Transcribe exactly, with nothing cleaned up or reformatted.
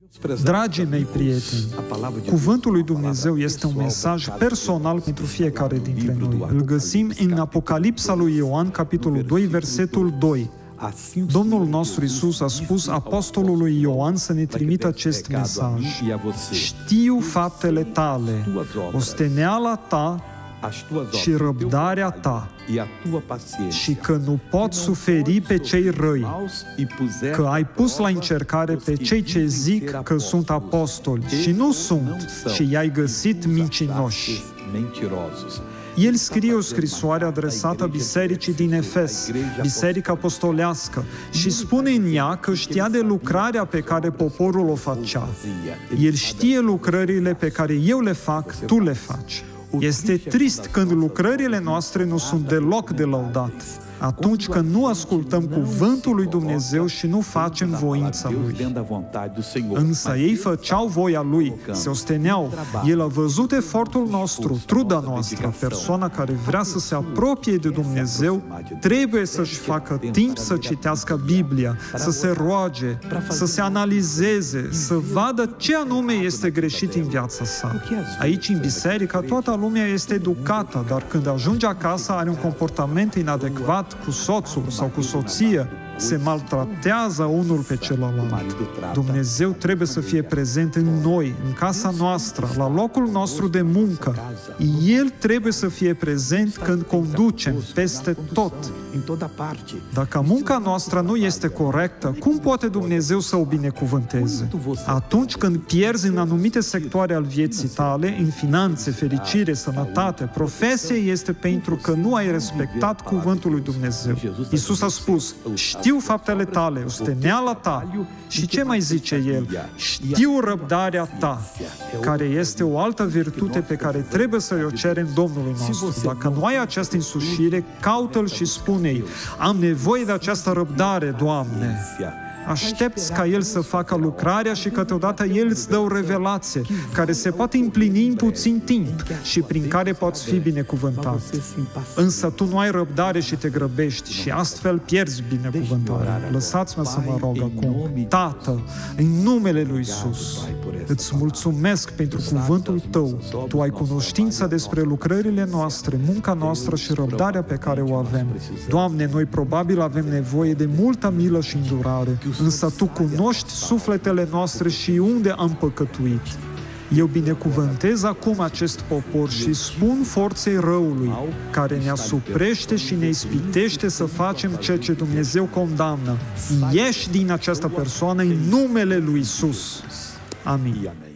Dragii mei prieteni, Cuvântul lui Dumnezeu este un mesaj personal pentru fiecare dintre noi. Îl găsim în Apocalipsa lui Ioan, capitolul doi, versetul doi. Domnul nostru Iisus a spus apostolului Ioan să ne trimită acest mesaj. Știu faptele tale, osteneala ta și răbdarea ta, și că nu poți suferi pe cei răi, că ai pus la încercare pe cei ce zic că sunt apostoli și nu sunt, și i-ai găsit mincinoși. El scrie o scrisoare adresată bisericii din Efes, biserica apostolească, și spune în ea că știa de lucrarea pe care poporul o facea. El știe lucrările pe care eu le fac, tu le faci. Este trist când lucrările noastre nu sunt deloc de lăudat, atunci când nu ascultăm cuvântul lui Dumnezeu și nu facem voința Lui. Însă ei făceau voia Lui, se osteneau. El a văzut efortul nostru, truda noastră. Persoana care vrea să se apropie de Dumnezeu trebuie să-și facă timp să citească Biblia, să se roage, să se analizeze, să vadă ce anume este greșit în viața sa. Aici, în biserică, toată lumea este educată, dar când ajunge acasă are un comportament inadecvat cu soțul sau cu soția, se maltratează unul pe celălalt. Dumnezeu trebuie să fie prezent în noi, în casa noastră, la locul nostru de muncă. El trebuie să fie prezent când conducem, peste tot. Dacă munca noastră nu este corectă, cum poate Dumnezeu să o binecuvânteze? Atunci când pierzi în anumite sectoare al vieții tale, în finanțe, fericire, sănătate, profesie, este pentru că nu ai respectat cuvântul lui Dumnezeu. Iisus a spus: știu faptele tale, osteneala ta. Și ce mai zice El? Știu răbdarea ta, care este o altă virtute pe care trebuie să o cerem Domnului nostru. Dacă nu ai această însușire, caută-L și spune-i: am nevoie de această răbdare, Doamne. Aștepți ca El să facă lucrarea și câteodată El îți dă o revelație care se poate împlini în puțin timp și prin care poți fi binecuvântat. Însă tu nu ai răbdare și te grăbești și astfel pierzi binecuvântarea. Lăsați-mă să mă rog acum. Tată, în numele lui Iisus, îți mulțumesc pentru cuvântul Tău. Tu ai cunoștință despre lucrările noastre, munca noastră și răbdarea pe care o avem. Doamne, noi probabil avem nevoie de multă milă și îndurare, însă Tu cunoști sufletele noastre și unde am păcătuit. Eu binecuvântez acum acest popor și spun forței răului, care ne asuprește și ne ispitește să facem ceea ce Dumnezeu condamnă. Ieși din această persoană în numele lui Iisus. Amin.